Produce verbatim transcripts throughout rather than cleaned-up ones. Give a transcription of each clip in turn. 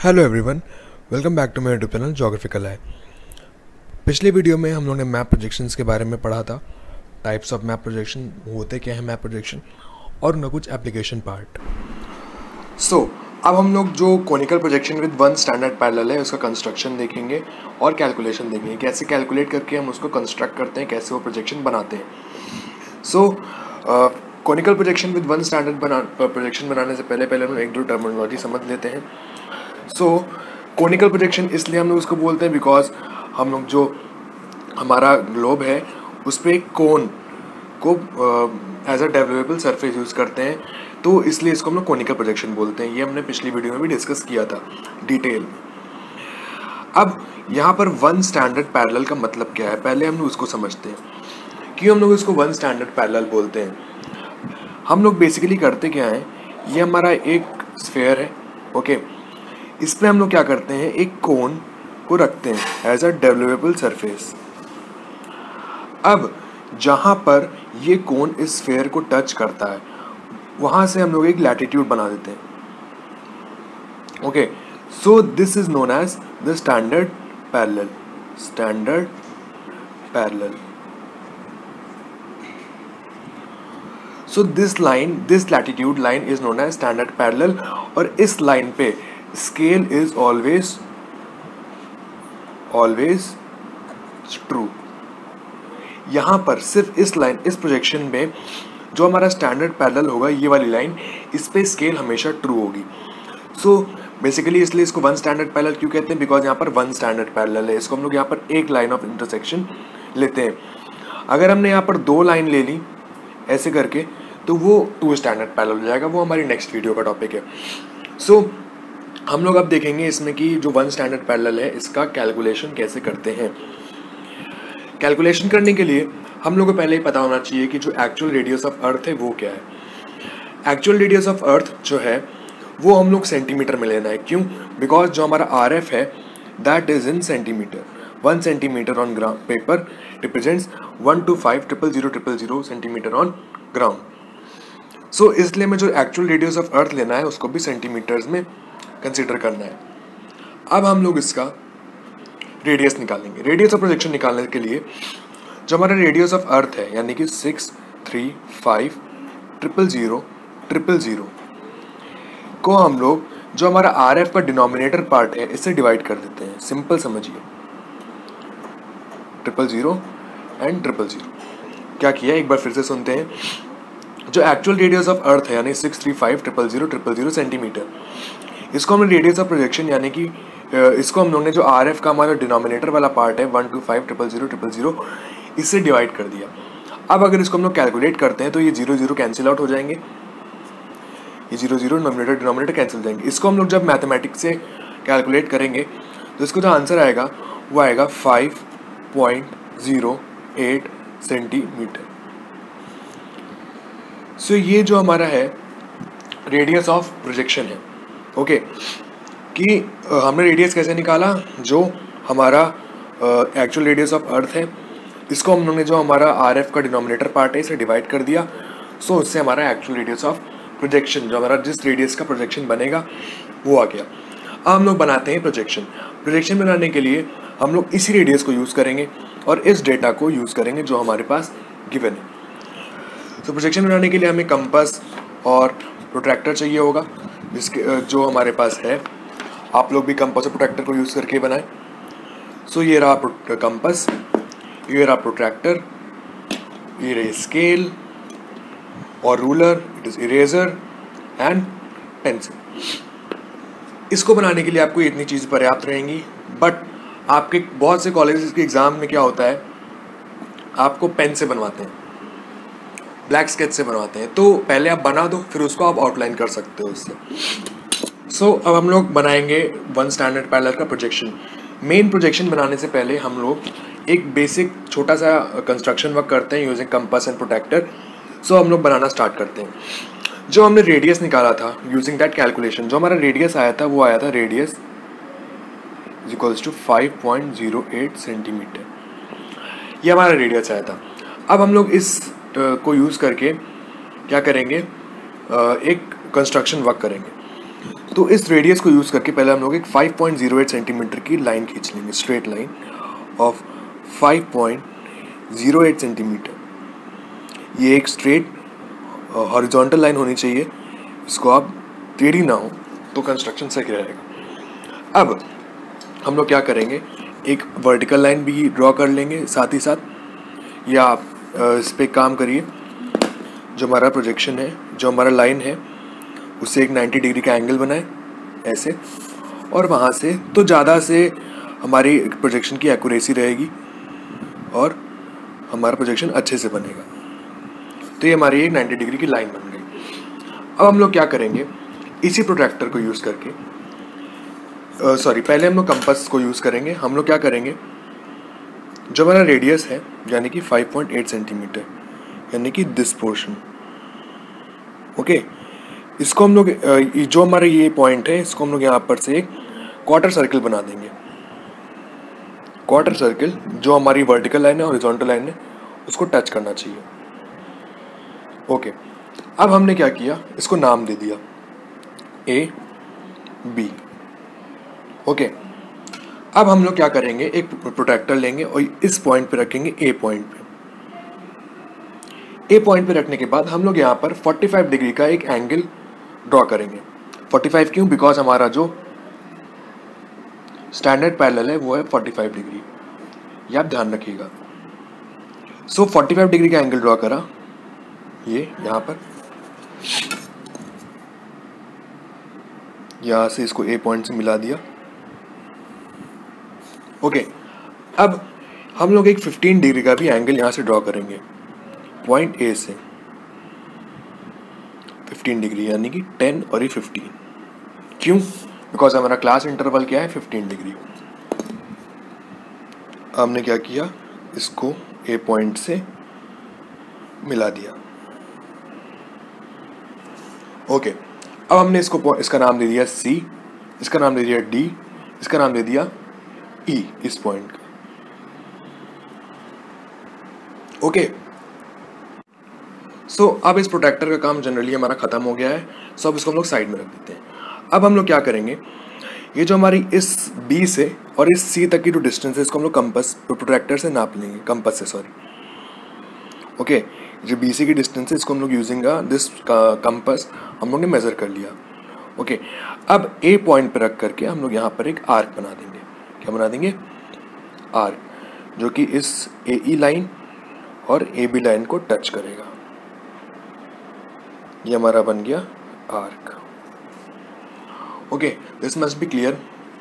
Hello everyone, welcome back to my YouTube channel geographical है। पिछले video में हम लोग ने मैप प्रोजेक्शंस के बारे में पढ़ा था, टाइप्स ऑफ मैप प्रोजेक्शन, होते क्या है मैप प्रोजेक्शन, और उनका कुछ एप्लीकेशन पार्ट। सो so, अब हम लोग जो conical projection with one standard parallel है उसका कंस्ट्रक्शन देखेंगे और कैलकुलेशन देखेंगे, कैसे कैलकुलेट करके हम उसको कंस्ट्रक्ट करते हैं, कैसे वो प्रोजेक्शन बनाते हैं। So conical projection with one standard बना प्रोजेक्शन बनाने से पहले पहले हम एक दो टर्मिनोलॉजी समझ लेते हैं। सो कोनिकल प्रोजेक्शन इसलिए हम लोग उसको बोलते हैं बिकॉज हम लोग जो हमारा ग्लोब है उस पर एक कोन को as a developable surface use करते हैं, तो इसलिए इसको हम लोग कोनिकल प्रोजेक्शन बोलते हैं। ये हमने पिछली वीडियो में भी डिस्कस किया था डिटेल। अब यहाँ पर वन स्टैंडर्ड पैरेलल का मतलब क्या है, पहले हम लोग उसको समझते हैं। क्यों हम लोग इसको वन स्टैंडर्ड पैरेलल बोलते हैं? हम लोग बेसिकली करते क्या है, ये हमारा एक स्फेयर है, ओके okay? इस पर हम लोग क्या करते हैं, एक कोन को रखते हैं एज अ डेवलपेबल सरफेस। अब जहाँ पर ये कोन इस स्फेयर को टच करता है वहाँ से हम लोग एक लैटिट्यूड बना देते हैं। Okay, so this is known as the standard parallel. Standard parallel. So this line, this latitude line is known as standard parallel, और इस लाइन पे scale is always always true. यहां पर सिर्फ इस लाइन, इस प्रोजेक्शन में जो हमारा स्टैंडर्ड पैरेलल होगा, ये वाली लाइन, इस पे स्केल हमेशा ट्रू होगी। सो बेसिकली इसलिए इसको वन स्टैंडर्ड पैरेलल क्यों कहते हैं, बिकॉज यहाँ पर वन स्टैंडर्ड पैरेलल है। इसको हम लोग यहाँ पर एक लाइन ऑफ इंटरसेक्शन लेते हैं। अगर हमने यहाँ पर दो लाइन ले ली ऐसे करके तो वो टू स्टैंडर्ड पैरेलल हो जाएगा, वो हमारी नेक्स्ट वीडियो का टॉपिक है। सो so, हम लोग अब देखेंगे इसमें कि जो वन स्टैंडर्ड पैरेलल है इसका कैलकुलेशन कैसे करते हैं। कैलकुलेशन करने के लिए हम लोग को पहले ही पता होना चाहिए कि जो एक्चुअल रेडियस ऑफ अर्थ है वो क्या है। एक्चुअल रेडियस ऑफ अर्थ जो है वो हम लोग सेंटीमीटर में लेना है। क्यों? बिकॉज जो हमारा आर एफ है that is in centimetre. One centimetre on ground paper represents one two five triple zero triple zero centimetre on ground. So इसलिए में जो एक्चुअल रेडियस ऑफ अर्थ लेना है उसको भी सेंटीमीटर्स में कंसिडर करना है। अब हम लोग इसका रेडियस निकालेंगे। रेडियस ऑफ प्रोजेक्शन निकालने के लिए जो हमारा रेडियस ऑफ अर्थ है यानी कि six three five triple zero triple zero को हम लोग जो हमारा आर एफ का डिनोमिनेटर पार्ट है इससे डिवाइड कर देते हैं। सिंपल समझिए, triple zero and triple zero. क्या किया एक बार फिर से सुनते हैं। जो एक्चुअल रेडियस ऑफ अर्थ है यानी six three five triple zero triple zero centimetre, इसको हमने रेडियस ऑफ प्रोजेक्शन यानी कि इसको हम लोगों ने जो आर एफ का हमारा डिनोमिनेटर वाला पार्ट है one two five triple zero triple zero इससे डिवाइड कर दिया। अब अगर इसको हम लोग कैलकुलेट करते हैं तो ये जीरो जीरो कैंसिल आउट हो जाएंगे, ये zero zero denominator denominator cancel हो जाएंगे। इसको हम लोग जब मैथमेटिक्स से कैलकुलेट करेंगे तो इसको जो आंसर आएगा वो आएगा five point zero eight centimetre. So ये जो हमारा है रेडियस ऑफ प्रोजेक्शन है। Okay okay. कि हमने रेडियस कैसे निकाला, जो हमारा एक्चुअल रेडियस ऑफ अर्थ है इसको हम लोगों ने जो हमारा आर एफ का डिनोमिनेटर पार्ट है इसे डिवाइड कर दिया। सो so, इससे हमारा एक्चुअल रेडियस ऑफ प्रोजेक्शन, जो हमारा जिस रेडियस का प्रोजेक्शन बनेगा वो आ गया। अब हम लोग बनाते हैं प्रोजेक्शन। प्रोजेक्शन बनाने के लिए हम लोग इसी रेडियस को यूज़ करेंगे और इस डेटा को यूज़ करेंगे जो हमारे पास गिवन है। तो प्रोजेक्शन बनाने के लिए हमें कंपास और प्रोट्रैक्टर चाहिए होगा, जिसके जो हमारे पास है। आप लोग भी कंपास और प्रोट्रैक्टर को यूज़ करके बनाएं। सो ये रहा कंपास, ये रहा प्रोट्रैक्टर, ये रही स्केल और ruler, it is eraser and pencil. इसको बनाने के लिए आपको इतनी चीज़ पर्याप्त रहेंगी, बट आपके बहुत से कॉलेजेस के एग्ज़ाम में क्या होता है, आपको पेन से बनवाते हैं, ब्लैक स्केच से बनवाते हैं। तो पहले आप बना दो, फिर उसको आप आउटलाइन कर सकते हो उससे। सो so, अब हम लोग बनाएंगे वन स्टैंडर्ड पैरेलल का प्रोजेक्शन। मेन प्रोजेक्शन बनाने से पहले हम लोग एक बेसिक छोटा सा कंस्ट्रक्शन वर्क करते हैं using compass and protractor. So हम लोग बनाना स्टार्ट करते हैं। जो हमने रेडियस निकाला था यूजिंग दैट कैलकुलेशन, जो हमारा रेडियस आया था वो आया था radius is equals to five point zero eight centimetre. ये हमारा रेडियस आया था। अब हम लोग इस को यूज़ करके क्या करेंगे, एक कंस्ट्रक्शन वर्क करेंगे। तो इस रेडियस को यूज़ करके पहले हम लोग एक five point zero eight centimetre की लाइन खींच लेंगे, straight line of five point zero eight centimetre. ये एक स्ट्रेट हॉरिजॉन्टल लाइन होनी चाहिए, इसको आप टेढ़ी ना हो तो कंस्ट्रक्शन सही रहेगा। अब हम लोग क्या करेंगे, एक वर्टिकल लाइन भी ड्रॉ कर लेंगे साथ ही साथ, या आप इस पर काम करिए। जो हमारा प्रोजेक्शन है, जो हमारा लाइन है, उससे एक नाइन्टी डिग्री का एंगल बनाए ऐसे, और वहाँ से तो ज़्यादा से हमारी प्रोजेक्शन की एक्यूरेसी रहेगी और हमारा प्रोजेक्शन अच्छे से बनेगा। तो ये हमारी एक नाइन्टी डिग्री की लाइन बन गई। अब हम लोग क्या करेंगे, इसी प्रोट्रैक्टर को यूज़ करके, सॉरी uh, पहले हम लोग कंपास को यूज़ करेंगे। हम लोग क्या करेंगे, जो हमारा रेडियस है यानी कि फाइव पॉइंट एट सेंटीमीटर, यानी कि दिस पोर्शन, ओके, इसको हम लोग uh, जो हमारा ये पॉइंट है, इसको हम लोग यहाँ पर से एक क्वार्टर सर्कल बना देंगे। क्वार्टर सर्कल जो हमारी वर्टिकल लाइन है, हॉरिजॉन्टल लाइन है, उसको टच करना चाहिए। ओके, अब हमने क्या किया, इसको नाम दे दिया ए बी। ओके, अब हम लोग क्या करेंगे, एक प्रोट्रैक्टर लेंगे और इस पॉइंट पे रखेंगे, ए पॉइंट पे। ए पॉइंट पे रखने के बाद हम लोग यहाँ पर पैंतालीस डिग्री का एक एंगल ड्रॉ करेंगे। पैंतालीस क्यों, बिकॉज हमारा जो स्टैंडर्ड पैरेलल है वो है पैंतालीस डिग्री, ये आप ध्यान रखिएगा। सो पैंतालीस डिग्री का एंगल ड्रॉ करा, ये यहाँ पर, यहाँ से इसको ए पॉइंट से मिला दिया। ओके okay, अब हम लोग एक पंद्रह डिग्री का भी एंगल यहाँ से ड्रॉ करेंगे, पॉइंट ए से पंद्रह डिग्री, यानी कि टेन और ये पंद्रह। क्यों, बिकॉज हमारा क्लास इंटरवल क्या है, पंद्रह डिग्री। हमने क्या किया, इसको ए पॉइंट से मिला दिया। ओके okay, अब हमने इसको, इसका नाम दे दिया सी, इसका नाम दे दिया डी, इसका नाम दे दिया ई, इस पॉइंट का। ओके, सो अब इस प्रोटेक्टर का काम जनरली हमारा खत्म हो गया है। सो अब इसको हम लोग साइड में रख देते हैं। अब हम लोग क्या करेंगे, ये जो हमारी इस बी से और इस सी तक की जो डिस्टेंस है, इसको हम लोग कंपास प्रोट्रैक्टर से नाप लेंगे, कंपास से, सॉरी। ओके, जो बी सी की डिस्टेंस है, इसको हम लोग यूजिंग दिस कंपास हम लोग ने मेजर कर लिया। ओके, अब ए पॉइंट पर रख करके हम लोग यहाँ पर एक आर्क बना देंगे। क्या बना देंगे, आर्क, जो कि इस ए ई लाइन और ए बी लाइन को टच करेगा। ये हमारा बन गया arc. Okay, this must be clear.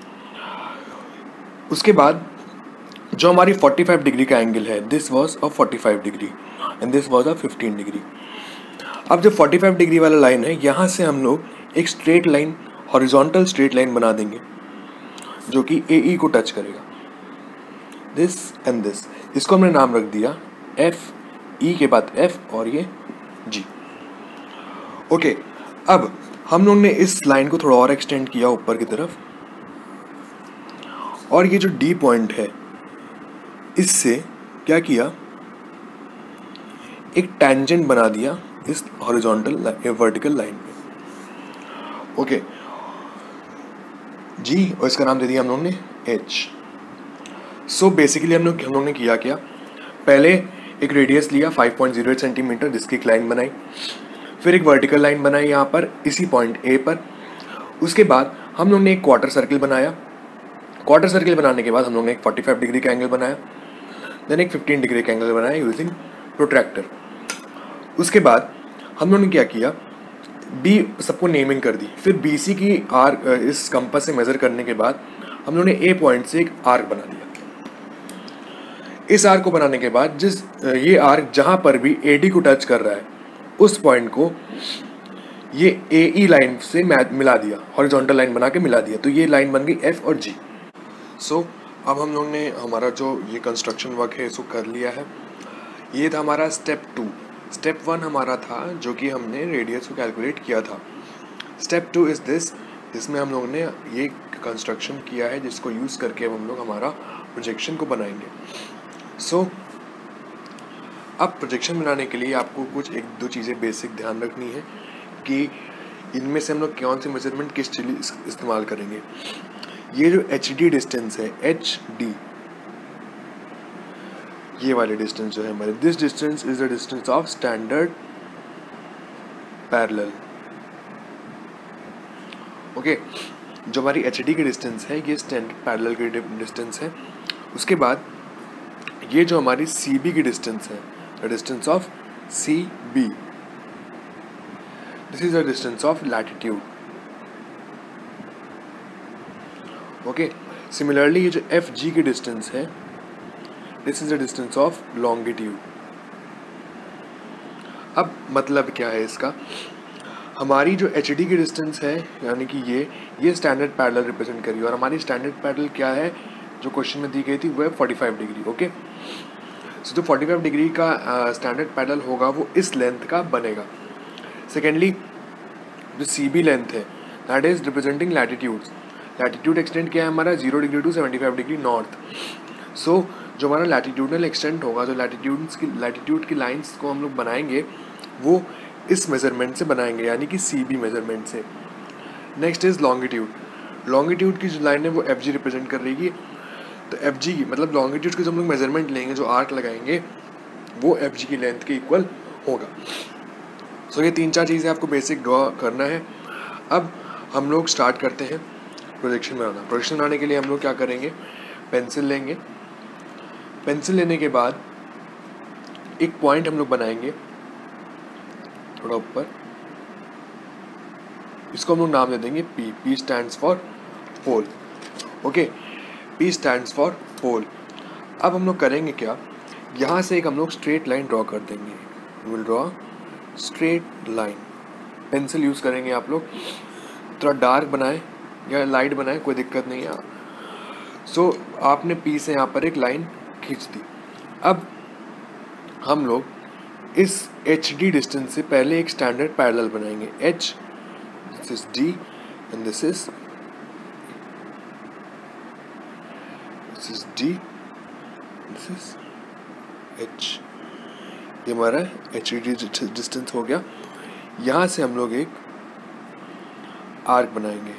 उसके बाद जो हमारी पैंतालीस डिग्री का एंगल है, दिस वाज अ पैंतालीस degree and this was a पंद्रह डिग्री। अब जो पैंतालीस डिग्री वाला लाइन है, यहाँ से हम लोग एक straight line, horizontal straight line बना देंगे, जो कि ए ई को टच करेगा, दिस एंड दिस। इसको हमने नाम रख दिया एफ, ई के बाद एफ और ये जी। ओके, अब हम लोग ने इस लाइन को थोड़ा और एक्सटेंड किया ऊपर की तरफ, और ये जो डी पॉइंट है, इससे क्या किया, एक टैंजेंट बना दिया इस हॉरिजॉन्टल वर्टिकल लाइन पे। ओके जी, और इसका नाम दे दिया हम लोग ने एच। सो बेसिकली हम लोग हम लोग ने किया क्या, पहले एक रेडियस लिया five point zero eight centimetre, जिसकी एक लाइन बनाई, फिर एक वर्टिकल लाइन बनाई यहाँ पर इसी पॉइंट ए पर। उसके बाद हम लोग ने एक क्वार्टर सर्किल बनाया। क्वार्टर सर्किल बनाने के बाद हम लोग ने एक पैंतालीस डिग्री का एंगल बनाया, देन एक पंद्रह डिग्री का एंगल बनाया यूजिंग प्रोट्रैक्टर। उसके बाद हम लोग ने क्या किया, बी सबको नेमिंग कर दी। फिर बी सी की आर्क इस कंपास से मेजर करने के बाद हम लोग ने ए पॉइंट से एक आर्क बना दिया। इस आर्क को बनाने के बाद जिस ये आर्क जहाँ पर भी ए डी को टच कर रहा है, उस पॉइंट को ये ए ई लाइन से मिला दिया, हॉरिजॉन्टल लाइन बना के मिला दिया। तो ये लाइन बन गई एफ और जी। सो so, अब हम लोग ने हमारा जो ये कंस्ट्रक्शन वर्क है इसको कर लिया है। ये था हमारा स्टेप टू। स्टेप वन हमारा था जो कि हमने रेडियस को कैलकुलेट किया था। स्टेप टू इज़ दिस, जिसमें हम लोगों ने ये कंस्ट्रक्शन किया है, जिसको यूज़ करके हम लोग हमारा प्रोजेक्शन को बनाएंगे। सो so, अब प्रोजेक्शन बनाने के लिए आपको कुछ एक दो चीज़ें बेसिक ध्यान रखनी है कि इनमें से हम लोग कौन सी मेजरमेंट किस चीज इस्तेमाल करेंगे। ये जो एच डी डिस्टेंस है, एच डी, ये वाले डिस्टेंस जो है हमारे, this distance is the distance of standard parallel. Okay, जो हमारी एच डी की डिस्टेंस है ये स्टैंडर्ड पैरेलल की डिस्टेंस है। उसके बाद ये जो हमारी सी बी की डिस्टेंस है, the distance of C B, this is the distance of latitude. Okay, similarly ये जो एफ जी की डिस्टेंस है, this is the distance of longitude. अब मतलब क्या है इसका, हमारी जो एच डी की डिस्टेंस है यानी कि ये ये स्टैंडर्ड पैरेलल रिप्रेजेंट करिए, और हमारी स्टैंडर्ड पैरेलल क्या है जो क्वेश्चन में दी गई थी वो है forty five degree. Okay, so जो फोर्टी फाइव डिग्री का स्टैंडर्ड uh, पैरेलल होगा वो इस लेंथ का बनेगा। सेकेंडली जो सी बी लेंथ है that is representing latitudes. Latitude extend क्या है हमारा, zero degree to seventy five degree north. So जो हमारा लैटिट्यूडनल एक्सटेंट होगा, जो लैटिट्यूड्स की लैटिट्यूड की लाइंस को हम लोग बनाएंगे वो इस मेजरमेंट से बनाएंगे, यानी कि सी बी मेजरमेंट से। Next is longitude. लॉन्गिट्यूड की जो लाइन है वो एफ जी रिप्रेजेंट कर रही है, तो एफ जी मतलब लॉन्गिट्यूड की जो हम लोग मेजरमेंट लेंगे, जो आर्क लगाएंगे वो एफ जी की लेंथ के इक्वल होगा। सो so, ये तीन चार चीज़ें आपको बेसिक ड्रॉ करना है। अब हम लोग स्टार्ट करते हैं प्रोजेक्शन बनाना। प्रोजेक्शन बनाने के लिए हम लोग क्या करेंगे, पेंसिल लेंगे। पेंसिल लेने के बाद एक पॉइंट हम लोग बनाएंगे थोड़ा ऊपर, इसको हम लोग नाम दे देंगे P. P stands for pole. Okay, P stands for pole. अब हम लोग करेंगे क्या, यहाँ से एक हम लोग स्ट्रेट लाइन ड्रॉ कर देंगे। We will draw straight line. Pencil use करेंगे आप लोग, थोड़ा डार्क बनाए या लाइट बनाए कोई दिक्कत नहीं है। सो so, आपने पी से यहाँ पर एक लाइन खींच दी। अब हम लोग इस एच डी डिस्टेंस से पहले एक स्टैंडर्ड पैरेलल बनाएंगे। H, this is D and this is this is D, this is H. ये हमारा एच डी डिस्टेंस हो गया। यहाँ से हम लोग एक आर्क बनाएंगे।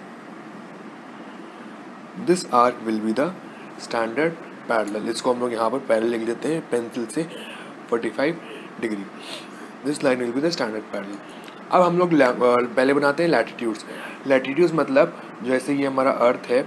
This arc will be the standard parallel. इसको हम लोग यहाँ पर पैरेलल लिख देते हैं पेंसिल से forty five degree. This line will be the standard parallel. अब हम लोग पहले बनाते हैं लैटिट्यूड्स। लैटिट्यूड्स मतलब जैसे ये हमारा अर्थ है,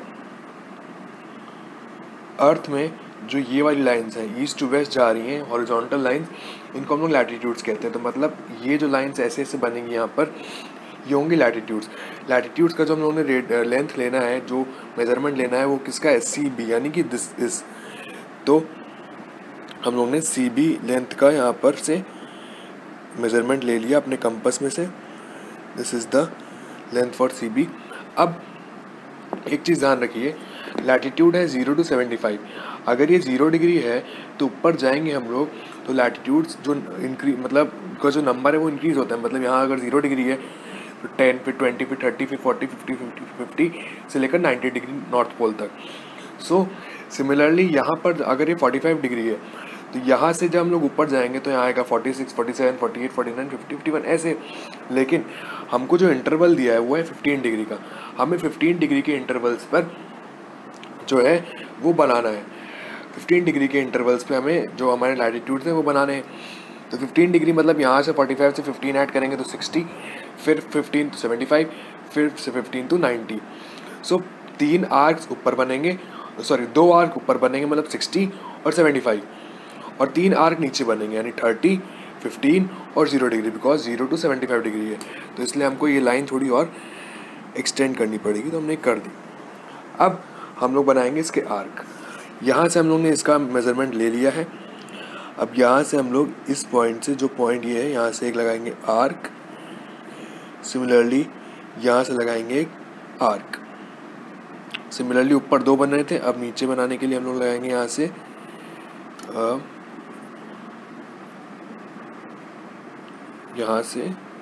अर्थ में जो ये वाली लाइंस हैं ईस्ट टू वेस्ट जा रही हैं, हॉरिजॉन्टल लाइंस, इनको हम लोग लैटिट्यूड्स कहते हैं। तो मतलब ये जो लाइंस ऐसे ऐसे बनेंगी यहाँ पर, ये होंगी लैटिट्यूड्स। लैटिट्यूड्स का जो हम लोगों ने लेंथ लेना है, जो मेजरमेंट लेना है वो किसका है, सी बी, यानी कि दिस इज। तो हम लोग ने सी बी लेंथ का यहाँ पर से मेजरमेंट ले लिया अपने कंपास में से। This is the length for C B. अब एक चीज़ ध्यान रखिए, लैटिट्यूड है जीरो टू सेवेंटी फाइव। अगर ये जीरो डिग्री है तो ऊपर जाएंगे हम लोग तो लैटिट्यूड्स जो इंक्रीज मतलब का जो नंबर है वो इंक्रीज होता है। मतलब यहाँ अगर जीरो डिग्री है तो टेन फिर ट्वेंटी फिर थर्टी फिर फोर्टी फिफ्टी फिफ्टी फिफ्टी से लेकर नाइन्टी डिग्री नॉर्थ पोल तक। सो सिमिलरली यहाँ पर अगर ये फोर्टी फाइव डिग्री है तो यहाँ से जब हम लोग ऊपर जाएंगे तो यहाँ आएगा forty six, forty seven, forty eight, forty nine, fifty, fifty one ऐसे। लेकिन हमको जो इंटरवल दिया है वो है फिफ्टीन डिग्री का। हमें फिफ्टीन डिग्री के इंटरवल्स पर जो है वो बनाना है। फिफ्टीन डिग्री के इंटरवल्स पे हमें जो हमारे लैटिट्यूड्स हैं वो बनाने हैं। तो फिफ्टीन डिग्री मतलब यहाँ से फोर्टी फाइव से फिफ्टीन ऐड करेंगे तो सिक्सटी, फिर फिफ्टीन टू सेवेंटी फाइव, फिर से फिफ्टीन टू नाइन्टी। सो तीन आर्क्स ऊपर बनेंगे, सॉरी दो आर्क ऊपर बनेंगे मतलब सिक्सटी और सेवेंटी फाइव, और तीन आर्क नीचे बनेंगे यानी थर्टी, फिफ्टीन और zero degree, because zero to seventy five degree है। तो इसलिए हमको ये लाइन थोड़ी और एक्सटेंड करनी पड़ेगी, तो हमने कर दी। अब हम लोग बनाएंगे इसके आर्क। यहाँ से हम लोग ने इसका मेज़रमेंट ले लिया है। अब यहाँ से हम लोग इस पॉइंट से, जो पॉइंट ये है, यहाँ से एक लगाएंगे आर्क। सिमिलरली यहाँ से लगाएंगे एक आर्क। सिमिलरली ऊपर दो बन रहे थे, अब नीचे बनाने के लिए हम लोग लगाएंगे यहाँ से आ, यहाँ से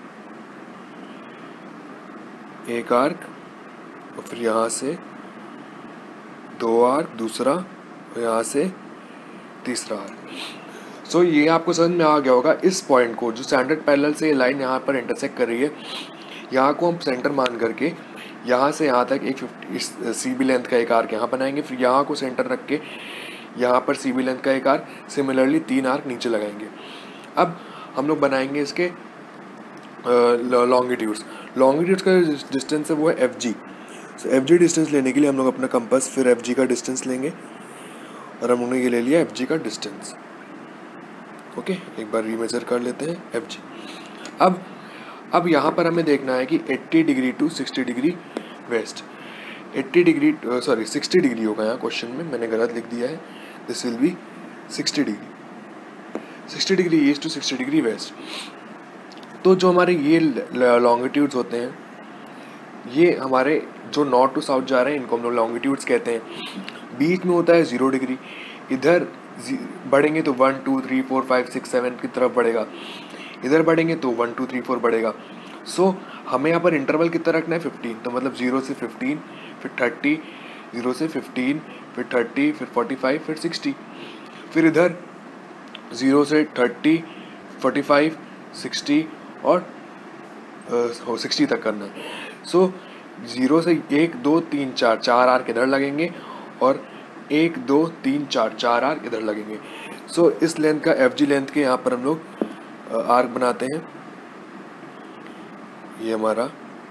एक आर्क और फिर यहाँ से दो आर्क दूसरा, और यहाँ से तीसरा आर्क। सो so, ये आपको समझ में आ गया होगा। इस पॉइंट को जो स्टैंडर्ड पैरेलल से ये लाइन यहाँ पर इंटरसेक्ट कर रही है, यहाँ को हम सेंटर मान करके यहाँ से यहाँ तक एक फिफ्टी इस सी बी लेंथ का एक आर्क यहाँ बनाएंगे, फिर यहाँ को सेंटर रख के यहाँ पर सी बी लेंथ का एक आर्क, सिमिलरली तीन आर्क नीचे लगाएंगे। अब हम लोग बनाएंगे इसके लॉन्गिट्यूड्स। लॉन्गिट्यूड्स का डिस्टेंस है वो है F G. So F G distance लेने के लिए हम लोग अपना कंपास फिर एफ जी का डिस्टेंस लेंगे और हम लोगों ने ये ले लिया एफ जी का डिस्टेंस। ओके, एक बार रीमेजर कर लेते हैं एफ जी। अब अब यहाँ पर हमें देखना है कि अस्सी डिग्री टू साठ डिग्री वेस्ट, अस्सी डिग्री सॉरी साठ डिग्री होगा यहाँ क्वेश्चन में, मैंने गलत लिख दिया है। दिस विल बी साठ डिग्री, साठ डिग्री ईस्ट टू साठ डिग्री वेस्ट। तो जो हमारे ये लॉन्गिट्यूड्स होते हैं, ये हमारे जो नॉर्थ टू साउथ जा रहे हैं इनको हम लोग लॉन्गिट्यूड्स कहते हैं। बीच में होता है जीरो डिग्री, इधर बढ़ेंगे तो one two three four five six seven की तरफ बढ़ेगा, इधर बढ़ेंगे तो वन टू थ्री फोर बढ़ेगा। सो so, हमें यहाँ पर इंटरवल कितना रखना है फिफ्टीन, तो मतलब जीरो से फिफ्टीन, फिर थर्टी, जीरो से फिफ्टीन, फिर थर्टी, फिर फोर्टी फाइव, फिर सिक्सटी, फिर इधर जीरो से थर्टी, फोर्टी फाइव, सिक्सटी और सिक्सटी तक करना है। सो ज़ीरो से एक दो तीन चार चार आर्क इधर लगेंगे और एक दो तीन चार चार आर्क इधर लगेंगे। सो so, इस लेंथ का एफ जी लेंथ के यहाँ पर हम लोग आर्क बनाते हैं। ये हमारा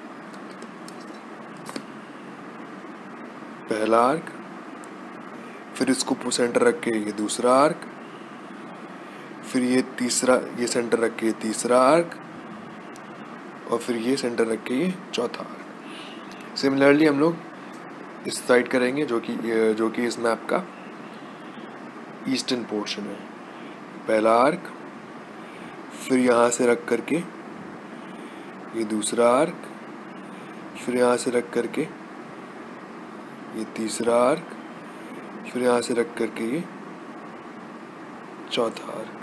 पहला आर्क, फिर इसको सेंटर रख के ये दूसरा आर्क, फिर ये तीसरा, ये सेंटर रख के तीसरा आर्क, और फिर ये सेंटर रख के ये चौथा आर्क। सिमिलरली हम लोग इस साइड करेंगे जो कि जो कि इस मैप का ईस्टर्न पोर्शन है। पहला आर्क, फिर यहाँ से रख करके ये दूसरा आर्क, फिर यहाँ से रख करके ये तीसरा आर्क, फिर यहाँ से रख करके ये चौथा आर्क।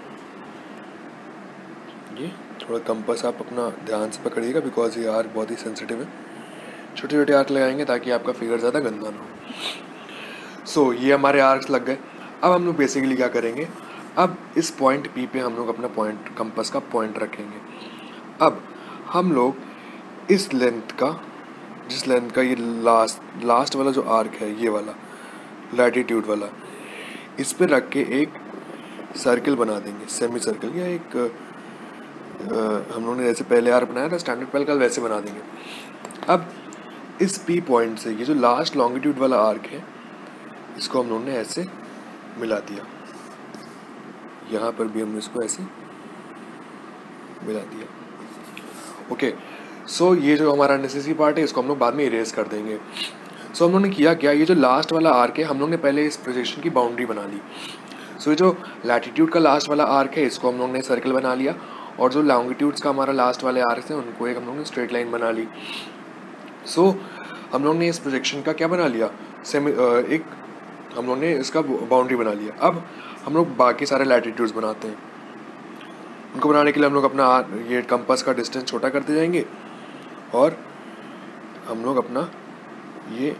ये थोड़ा कंपास आप अपना ध्यान से पकड़िएगा बिकॉज ये आर्क बहुत ही सेंसिटिव है। छोटे छोटे आर्क लगाएंगे ताकि आपका फिगर ज़्यादा गंदा ना हो। सो so, ये हमारे आर्क्स लग गए। अब हम लोग बेसिकली क्या करेंगे, अब इस पॉइंट पी पे हम लोग अपना पॉइंट कंपास का पॉइंट रखेंगे। अब हम लोग इस लेंथ का, जिस लेंथ का ये लास्ट लास्ट वाला जो आर्क है, ये वाला लैटिट्यूड वाला, इस पे रख के एक सर्कल बना देंगे, सेमी सर्कल, या एक आ, हम लोगों ने जैसे पहले आर्क बनाया था स्टैंडर्ड पेल का, वैसे बना देंगे। अब इस पी पॉइंट से ये जो लास्ट लॉन्गिट्यूड वाला आर्क है, इसको हम लोगों ने ऐसे मिला दिया। यहाँ पर भी हमने इसको ऐसे मिला दिया। ओके, सो ये जो हमारा नेसेसरी पार्ट है इसको हम लोग बाद में इरेज कर देंगे। सो so, हम लोगों ने किया क्या, ये जो लास्ट वाला आर्क है हम लोग ने पहले इस प्रोजेक्शन की बाउंड्री बना ली। सो so, ये जो लैटिट्यूड का लास्ट वाला आर्क है इसको हम लोग ने सर्कल बना लिया, और जो लॉन्गिट्यूड्स का हमारा लास्ट वाले आर्क है उनको एक हम लोग ने स्ट्रेट लाइन बना ली। सो so, हम लोग ने इस प्रोजेक्शन का क्या बना लिया, सेमी एक हम लोग ने इसका बाउंड्री बना लिया। अब हम लोग बाकी सारे लैटिट्यूड्स बनाते हैं। उनको बनाने के लिए हम लोग अपना ये कंपास का डिस्टेंस छोटा करते जाएंगे और हम लोग अपना ये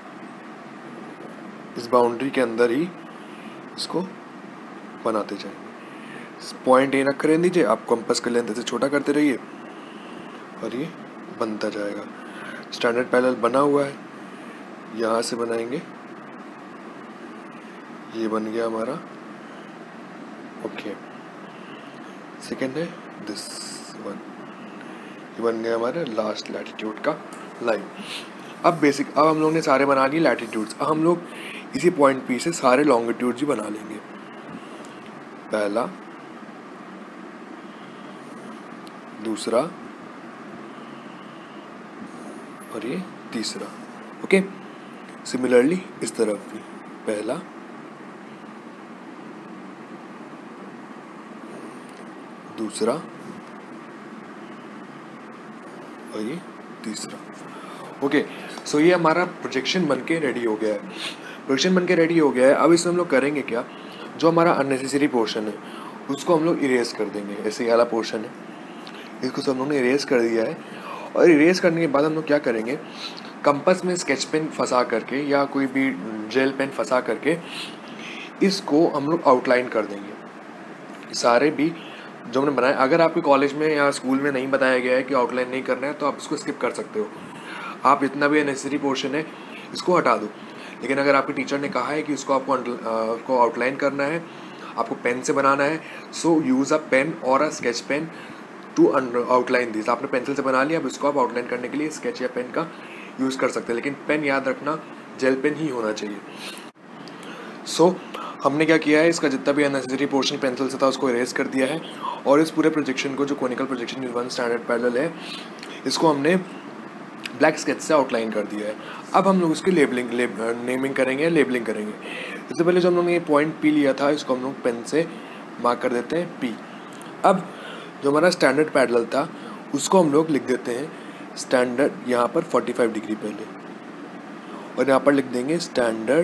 इस बाउंड्री के अंदर ही इसको बनाते जाएंगे। पॉइंट ए रख रहने दीजिए, आप कंपास का लेंथ ऐसे छोटा करते रहिए और ये बनता जाएगा। स्टैंडर्ड पैरेलल बना हुआ है, यहाँ से बनाएंगे, ये बन गया हमारा। ओके, सेकेंड है दिस वन, ये बन गया हमारा लास्ट लैटिट्यूड का लाइन। अब बेसिक अब हम लोग ने सारे बना लिए लैटिट्यूड्स। अब हम लोग इसी पॉइंट पी से सारे लॉन्गिट्यूड्स ही बना लेंगे। पहला, दूसरा और ये तीसरा। ओके, सिमिलरली इस तरफ भी पहला, दूसरा और ये तीसरा। ओके, सो ये हमारा प्रोजेक्शन बनके रेडी हो गया है। प्रोजेक्शन बनके रेडी हो गया है। अब इसमें हम लोग करेंगे क्या, जो हमारा अननेसेसरी पोर्शन है उसको हम लोग इरेज कर देंगे। ऐसे वाला पोर्शन है, इसको सब हम लोग ने इरेज कर दिया है। और इरेज करने के बाद हम लोग क्या करेंगे, कंपास में स्केच पेन फंसा करके या कोई भी जेल पेन फंसा करके इसको हम लोग आउटलाइन कर देंगे। सारे भी जो हमने बनाया, अगर आपके कॉलेज में या स्कूल में नहीं बताया गया है कि आउटलाइन नहीं करना है तो आप इसको स्किप कर सकते हो, आप इतना भी अननेसेसरी पोर्शन है इसको हटा दो। लेकिन अगर आपके टीचर ने कहा है कि इसको आपको आपको आउटलाइन करना है, आपको पेन से बनाना है, सो यूज़ अ पेन और a sketch pen to outline this. आपने पेंसिल से बना लिया, अब इसको आप आउटलाइन करने के लिए स्केच या पेन का यूज़ कर सकते हैं, लेकिन पेन याद रखना जेल पेन ही होना चाहिए। सो so, हमने क्या किया है, इसका जितना भी अननेसेसरी पोर्शन पेंसिल से था उसको इरेज कर दिया है, और इस पूरे प्रोजेक्शन को, जो conical projection one standard parallel है, इसको हमने ब्लैक स्केच से आउटलाइन कर दिया है। अब हम लोग इसकी लेबलिंग लेब, नेमिंग करेंगे, लेबलिंग करेंगे। इससे पहले जो हम लोग ने ये पॉइंट पी लिया था, इसको हम लोग पेन से मार्क कर देते हैं पी। अब जो हमारा स्टैंडर्ड पैरेलल था उसको हम लोग लिख देते हैं स्टैंडर्ड, यहाँ पर पैंतालीस डिग्री पहले, और यहाँ पर लिख देंगे स्टैंडर्ड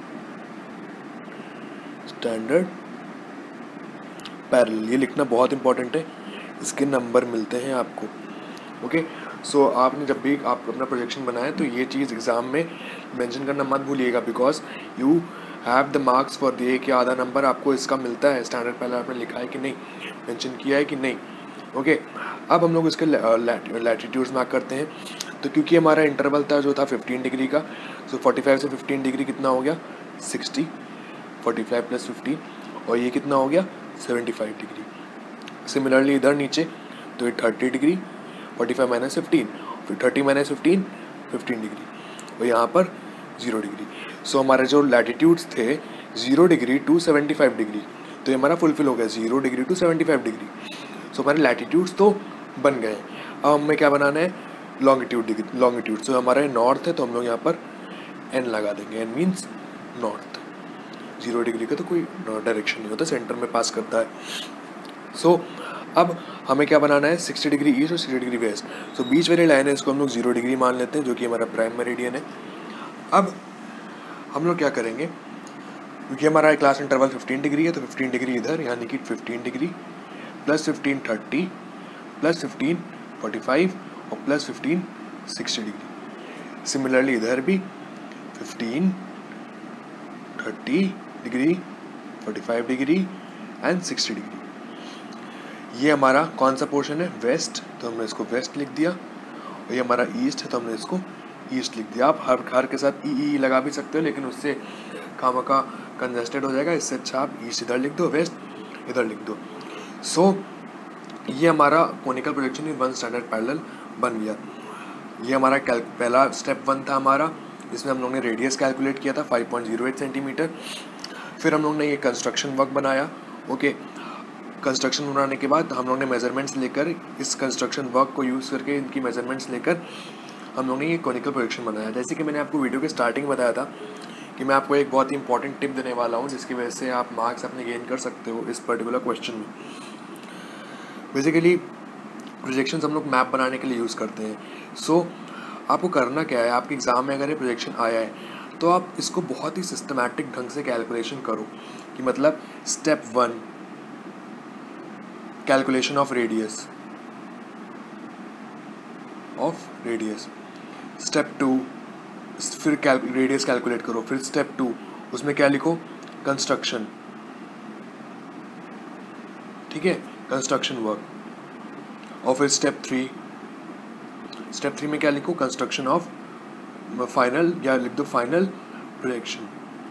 स्टैंडर्ड पैरेलल। ये लिखना बहुत इंपॉर्टेंट है, इसके नंबर मिलते हैं आपको। ओके, सो आपने जब भी आप अपना प्रोजेक्शन बनाए तो ये चीज़ एग्ज़ाम में मेंशन करना मत भूलिएगा, because you have the marks for the एक या आधा नंबर आपको इसका मिलता है। स्टैंडर्ड पैरेलल आपने लिखा है कि नहीं, मेंशन किया है कि नहीं। ओके, अब हम लोग इसके लैटिट्यूड्स मार्क करते हैं। तो क्योंकि हमारा इंटरवल था जो था पंद्रह डिग्री का, सो पैंतालीस से पंद्रह डिग्री कितना हो गया, साठ, पैंतालीस प्लस पंद्रह, और ये कितना हो गया पचहत्तर डिग्री। सिमिलरली इधर नीचे तो ये तीस डिग्री, पैंतालीस माइनस पंद्रह, फिर तीस माइनस पंद्रह, पंद्रह डिग्री, और यहाँ पर जीरो डिग्री। सो हमारे जो लैटिट्यूड्स थे जीरो डिग्री टू पचहत्तर डिग्री, तो ये हमारा फुलफिल हो गया, जीरो डिग्री टू पचहत्तर डिग्री। सो हमारे लैटिट्यूड्स तो बन गए। अब हमें क्या बनाना है, लॉन्गिट्यूड डिग्री, लॉन्गिट्यूड। सो हमारा नॉर्थ है तो हम लोग यहाँ पर एन लगा देंगे, N means north. Zero degree का तो कोई डायरेक्शन नहीं होता, सेंटर में पास करता है। सो so, अब हमें क्या बनाना है, साठ डिग्री ईस्ट और साठ डिग्री वेस्ट। सो बीच वाली लाइन है, इसको हम लोग जीरो डिग्री मान लेते हैं, जो कि हमारा प्राइम मेरिडियन है। अब हम लोग क्या करेंगे, क्योंकि हमारा क्लास इंटरवल पंद्रह डिग्री है, तो पंद्रह डिग्री इधर, यानी कि पंद्रह डिग्री प्लस पंद्रह तीस प्लस पंद्रह पैंतालीस और प्लस पंद्रह साठ डिग्री। सिमिलरली इधर भी पंद्रह तीस डिग्री, पैंतालीस डिग्री एंड साठ डिग्री। ये हमारा कौन सा पोर्शन है, वेस्ट, तो हमने इसको वेस्ट लिख दिया, और ये हमारा ईस्ट है तो हमने इसको ईस्ट लिख दिया। आप हर हर के साथ ई ई लगा भी सकते हो, लेकिन उससे खामखा कंजेस्टेड हो जाएगा, इससे अच्छा आप ईस्ट इधर लिख दो, वेस्ट इधर लिख दो। सो so, ये हमारा conical projection in one standard parallel बन गया। ये हमारा कैल पहला स्टेप वन था हमारा, इसमें हम लोग ने रेडियस कैलकुलेट किया था five point zero eight centimetre. फिर हम लोग ने ये कंस्ट्रक्शन वर्क बनाया। ओके, कंस्ट्रक्शन बनाने के बाद हम लोग ने मेजरमेंट्स लेकर, इस कंस्ट्रक्शन वर्क को यूज़ करके, इनकी मेजरमेंट्स लेकर हम लोग ने ये कोनिकल प्रोजेक्शन बनाया। जैसे कि मैंने आपको वीडियो के स्टार्टिंग में बताया था कि मैं आपको एक बहुत ही इंपॉर्टेंट टिप देने वाला हूँ, जिसकी वजह से आप मार्क्स अपने गेन कर सकते हो इस पर्टिकुलर क्वेश्चन में। बेसिकली प्रोजेक्शंस हम लोग मैप बनाने के लिए यूज़ करते हैं। सो so, आपको करना क्या है, आपके एग्ज़ाम में अगर ये प्रोजेक्शन आया है तो आप इसको बहुत ही सिस्टमैटिक ढंग से कैलकुलेशन करो, कि मतलब step one calculation of radius of radius step two, फिर रेडियस कैलकुलेट करो, फिर स्टेप टू उसमें क्या लिखो, कंस्ट्रक्शन, ठीक है, कंस्ट्रक्शन वर्क, और फिर स्टेप थ्री, स्टेप थ्री में क्या लिखो, कंस्ट्रक्शन ऑफ फाइनल, या लिख दो फाइनल प्रोजेक्शन।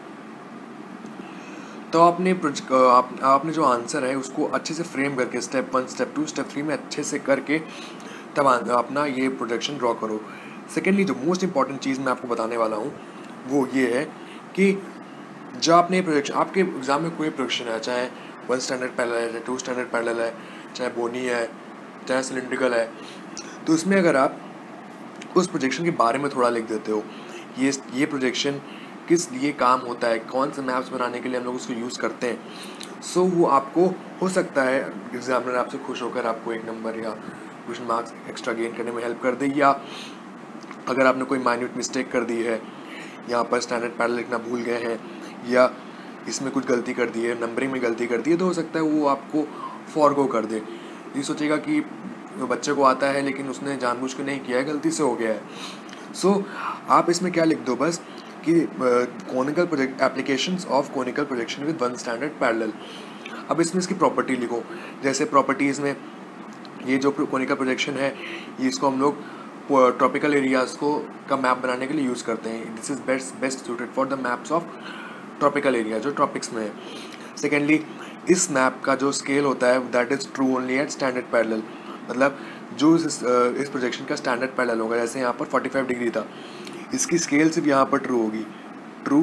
तो आपने आप, आपने जो आंसर है उसको अच्छे से फ्रेम करके step one, step two, step three में अच्छे से करके तब अपना ये प्रोजेक्शन ड्रॉ करो। सेकेंडली जो मोस्ट इंपॉर्टेंट चीज़ मैं आपको बताने वाला हूँ वो ये है कि जब आपने प्रोजेक्शन, आपके एग्जाम में कोई प्रोजेक्शन है, चाहे वन स्टैंडर्ड पैरेलल है, चाहे टू स्टैंडर्ड पैरेलल है, चाहे बोनी है, चाहे सिलिंड्रिकल है, तो उसमें अगर आप उस प्रोजेक्शन के बारे में थोड़ा लिख देते हो, ये ये प्रोजेक्शन किस लिए काम होता है, कौन से मैप्स बनाने के लिए हम लोग उसको यूज़ करते हैं, सो वो आपको हो सकता है एग्जामिनर आपसे खुश होकर आपको एक नंबर या कुछ मार्क्स एक्स्ट्रा गेन करने में हेल्प कर दे। या अगर आपने कोई माइन्यूट मिस्टेक कर दी है, यहाँ पर स्टैंडर्ड पैरेलल लिखना भूल गए हैं, या इसमें कुछ गलती कर दी है, नंबरिंग में गलती कर दी है, तो हो सकता है वो आपको फॉरगो कर दे। ये सोचेगा कि बच्चे को आता है लेकिन उसने जानबूझ के नहीं किया है, गलती से हो गया है। सो so, आप इसमें क्या लिख दो बस कि conical project applications of conical projection with one standard parallel. अब इसमें इसकी प्रॉपर्टी लिखो। जैसे प्रॉपर्टीज़ में ये जो कोनिकल प्रोजेक्शन है ये इसको हम लोग ट्रॉपिकल एरियाज़ को का मैप बनाने के लिए यूज़ करते हैं। This is best best suited for the maps of tropical area जो ट्रॉपिक्स में है। सेकेंडली, इस मैप का जो स्केल होता है that is true only at standard parallel, मतलब जो इस इस प्रोजेक्शन का स्टैंडर्ड पैरेलल होगा, जैसे यहाँ पर पैंतालीस डिग्री था, इसकी स्केल सिर्फ यहाँ पर ट्रू होगी। True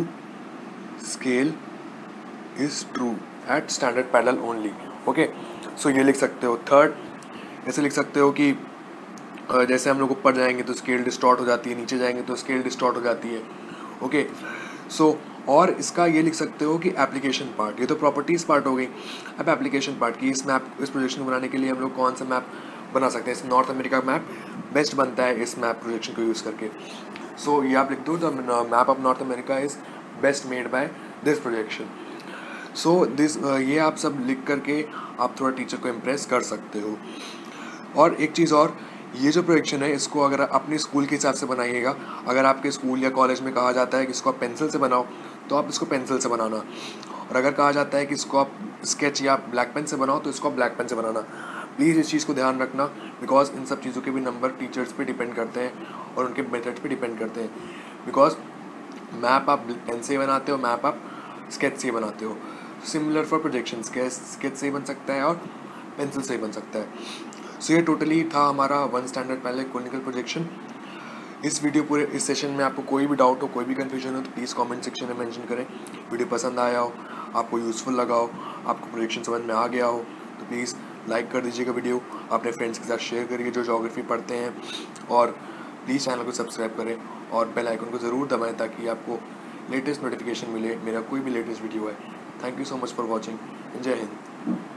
scale is true at standard parallel only. Okay, so ये लिख सकते हो। थर्ड, ऐसे लिख सकते हो कि जैसे हम लोग ऊपर जाएंगे तो स्केल डिस्टॉर्ट हो जाती है, नीचे जाएंगे तो स्केल डिस्टॉर्ट हो जाती है। ओके, सो और इसका ये लिख सकते हो कि एप्लीकेशन पार्ट, ये तो प्रॉपर्टीज़ पार्ट हो गई। अब एप्लीकेशन पार्ट की इस मैप इस प्रोजेक्शन को बनाने के लिए हम लोग कौन सा मैप बना सकते हैं। इस नॉर्थ अमेरिका का मैप बेस्ट बनता है इस मैप प्रोजेक्शन को यूज़ करके। सो so, ये आप लिख दो, the map of north America is best made by this projection. So this ये आप सब लिख करके आप थोड़ा टीचर को इम्प्रेस कर सकते हो। और एक चीज़ और, ये जो प्रोजेक्शन है इसको अगर अपने स्कूल के हिसाब से बनाइएगा। अगर आपके स्कूल या कॉलेज में कहा जाता है कि इसको आप पेंसिल से बनाओ तो आप इसको पेंसिल से बनाना, और अगर कहा जाता है कि इसको आप स्केच या ब्लैक पेन से बनाओ तो इसको आप ब्लैक पेन से बनाना। प्लीज़ इस चीज़ को ध्यान रखना, बिकॉज इन सब चीज़ों के भी नंबर टीचर्स पे डिपेंड करते हैं और उनके मेथड पे डिपेंड करते हैं। बिकॉज मैप आप पेन से बनाते हो, मैप आप स्केच से बनाते हो। सिमिलर फॉर प्रोजेक्शन, स्केच से बन सकता है और पेंसिल से बन सकता है। सो so, ये टोटली था हमारा वन स्टैंडर्ड पहले कोनिकल प्रोजेक्शन। इस वीडियो पूरे इस सेशन में आपको कोई भी डाउट हो, कोई भी कन्फ्यूजन हो तो प्लीज़ कमेंट सेक्शन में मेंशन करें। वीडियो पसंद आया हो, आपको यूज़फुल लगा हो, आपको प्रोजेक्शन समझ में आ गया हो तो प्लीज़ लाइक कर दीजिएगा वीडियो, अपने फ्रेंड्स के साथ शेयर करिए जो ज्योग्राफी पढ़ते हैं, और प्लीज़ चैनल को सब्सक्राइब करें और बेल आइकन को ज़रूर दबाएं ताकि आपको लेटेस्ट नोटिफिकेशन मिले मेरा कोई भी लेटेस्ट वीडियो है। Thank you so much for watching. जय हिंद।